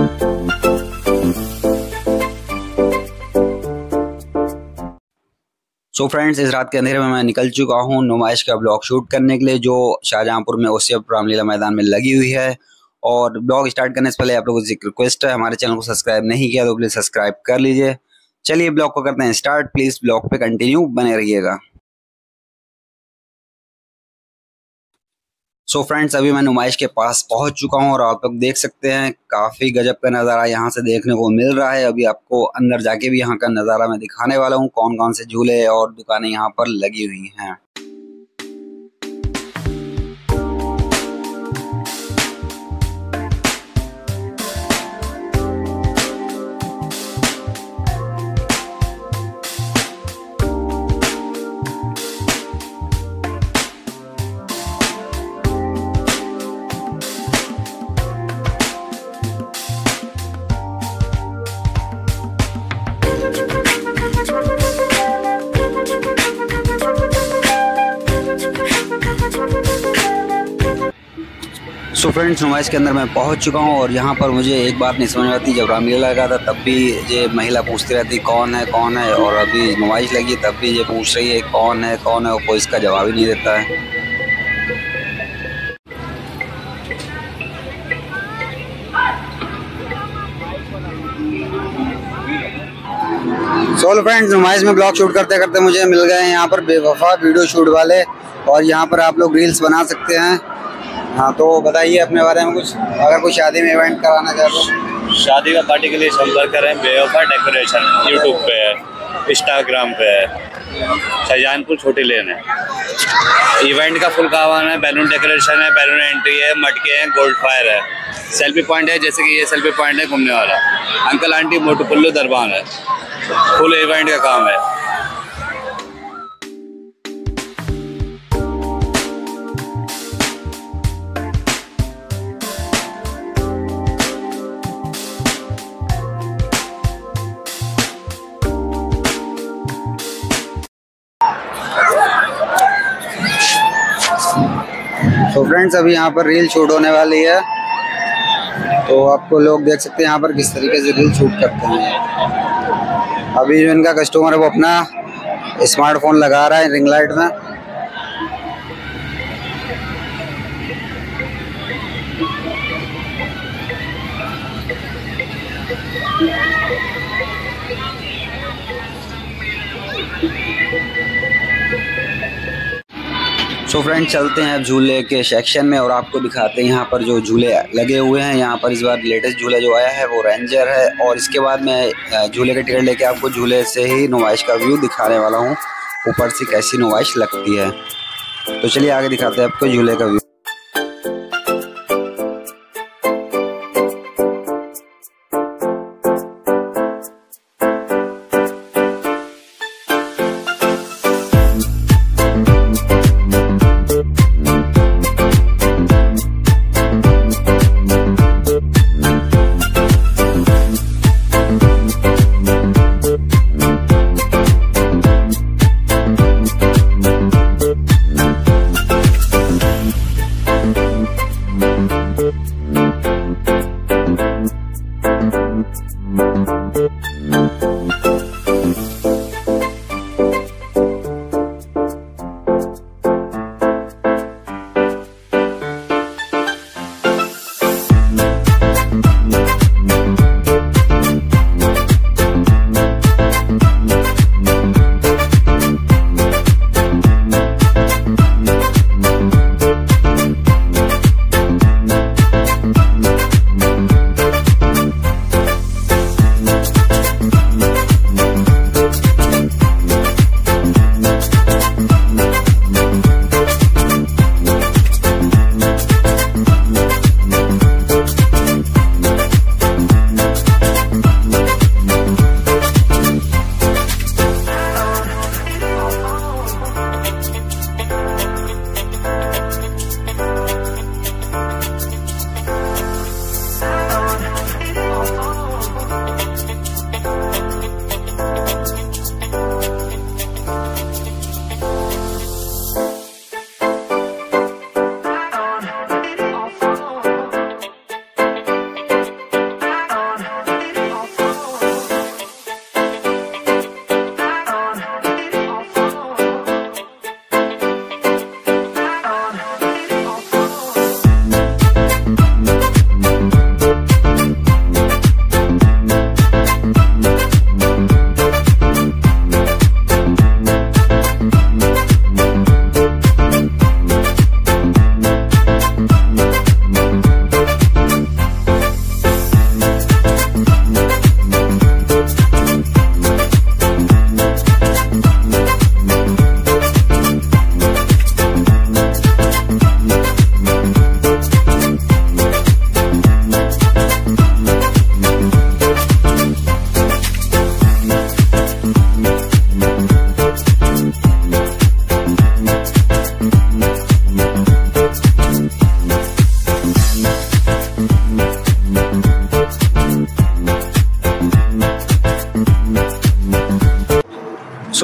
So friends, इस रात के अंधेरे में मैं निकल चुका हूँ नुमाइश का ब्लॉग शूट करने के लिए, जो शाहजहांपुर में ओसियप रामलीला मैदान में लगी हुई है। और ब्लॉग स्टार्ट करने से पहले आप लोगों से एक रिक्वेस्ट है, हमारे चैनल को सब्सक्राइब नहीं किया तो प्लीज़ सब्सक्राइब कर लीजिए। चलिए ब्लॉग को करते हैं स्टार्ट। प्लीज़ ब्लॉग पे कंटिन्यू बने रहिएगा। सो फ्रेंड्स, अभी मैं नुमाइश के पास पहुंच चुका हूं और आप लोग देख सकते हैं काफ़ी गजब का नज़ारा यहां से देखने को मिल रहा है। अभी आपको अंदर जाके भी यहां का नज़ारा मैं दिखाने वाला हूं, कौन कौन से झूले और दुकानें यहां पर लगी हुई हैं। सो फ्रेंड्स, नुमाइश के अंदर मैं पहुंच चुका हूं और यहां पर मुझे एक बात नहीं समझ में आती। जब रामलीला लगा था तब भी ये महिला पूछती रहती कौन है, और अभी नुमाइश लगी तब भी ये पूछ रही है कौन है, और कोई इसका जवाब ही नहीं देता है। सो फ्रेंड्स, नुमाइश में ब्लॉग शूट करते करते मुझे मिल गए हैं यहाँ पर बेवफा वीडियो शूट वाले, और यहाँ पर आप लोग रील्स बना सकते हैं। हाँ, तो बताइए अपने बारे में कुछ, अगर कोई शादी में इवेंट कराना चाहे तो। शादी का पार्टी के लिए संपर्क करें। बेवफा डेकोरेशन यूट्यूब पे है, इंस्टाग्राम पे है, शाहजहांपुर छोटी लेन है। इवेंट का फुल काम है, बैलून डेकोरेशन है, बैलून एंट्री है, मटके हैं, गोल्ड फायर है, सेल्फी पॉइंट है, जैसे कि ये सेल्फी पॉइंट है घूमने वाला, अंकल आंटी मोटू पुल्लू दरबान है, फुल इवेंट का काम है। तो फ्रेंड्स, अभी यहाँ पर रील शूट होने वाली है, तो आपको लोग देख सकते हैं यहाँ पर किस तरीके से रील शूट करते हैं। अभी जो इनका कस्टमर है वो अपना स्मार्टफोन लगा रहा है रिंग लाइट में। सो फ्रेंड्स, चलते हैं अब झूले के सेक्शन में और आपको दिखाते हैं यहाँ पर जो झूले लगे हुए हैं। यहाँ पर इस बार लेटेस्ट झूला जो आया है वो रेंजर है, और इसके बाद मैं झूले के टिकट लेके आपको झूले से ही नुमाइश का व्यू दिखाने वाला हूँ, ऊपर से कैसी नुमाइश लगती है। तो चलिए आगे दिखाते हैं आपको झूले का व्यू।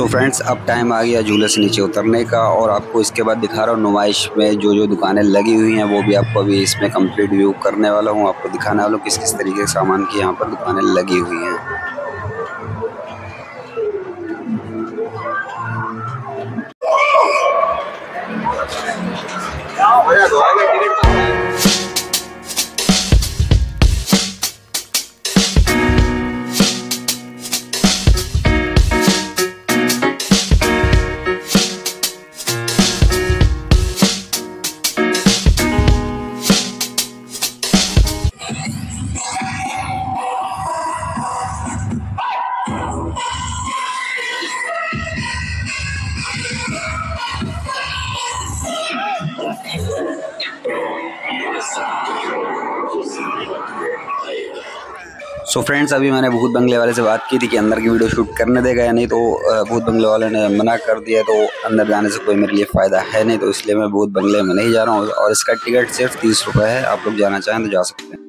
सो फ्रेंड्स, अब टाइम आ गया झूले से नीचे उतरने का, और आपको इसके बाद दिखा रहा हूँ नुमाइश में जो दुकानें लगी हुई हैं वो भी आपको अभी इसमें कंप्लीट व्यू करने वाला हूँ। आपको दिखाने वाला हूँ किस किस तरीके के सामान की यहाँ पर दुकानें लगी हुई हैं। सो फ्रेंड्स, अभी मैंने भूत बंगले वाले से बात की थी कि अंदर की वीडियो शूट करने देगा या नहीं, तो भूत बंगले वाले ने मना कर दिया। तो अंदर जाने से कोई मेरे लिए फ़ायदा है नहीं, तो इसलिए मैं भूत बंगले में नहीं जा रहा हूँ। और इसका टिकट सिर्फ 30 रुपये है। आप लोग जाना चाहें तो जा सकते हैं।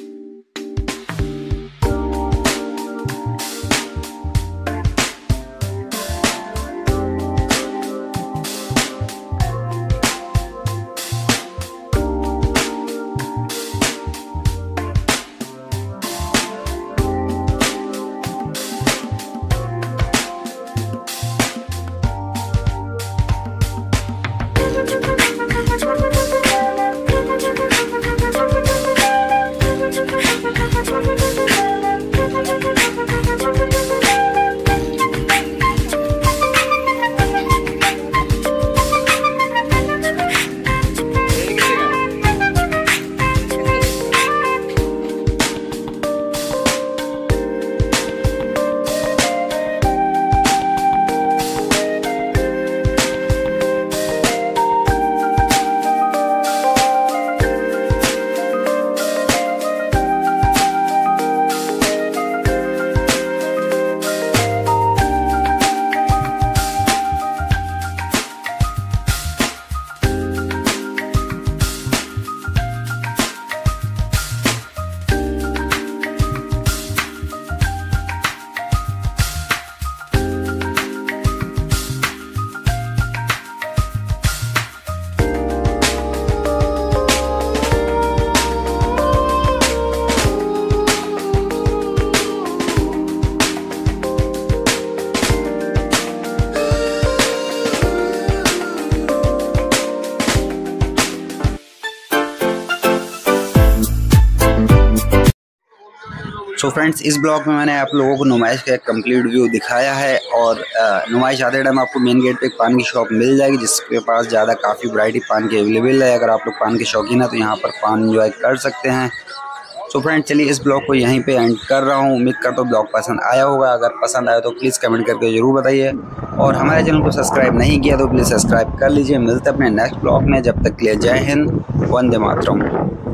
सो फ्रेंड्स, इस ब्लॉग में मैंने आप लोगों को नुमाइश का एक कंप्लीट व्यू दिखाया है। और नुमाइश आते टाइम आपको मेन गेट पे एक पान की शॉप मिल जाएगी, जिसके पास काफ़ी वैरायटी पान की अवेलेबल है। अगर आप लोग पान के शौकीन हैं तो यहाँ पर पान एंजॉय कर सकते हैं। सो फ्रेंड्स, चलिए इस ब्लॉग को यहीं पे एंड कर रहा हूँ। उम्मीद करता हूँ ब्लॉग पसंद आया होगा। अगर पसंद आया तो प्लीज़ कमेंट करके ज़रूर बताइए, और हमारे चैनल को सब्सक्राइब नहीं किया तो प्लीज़ सब्सक्राइब कर लीजिए। मिलते हैं अपने नेक्स्ट ब्लॉग में। जब तक के लिए जय हिंद, वंदे मातरम।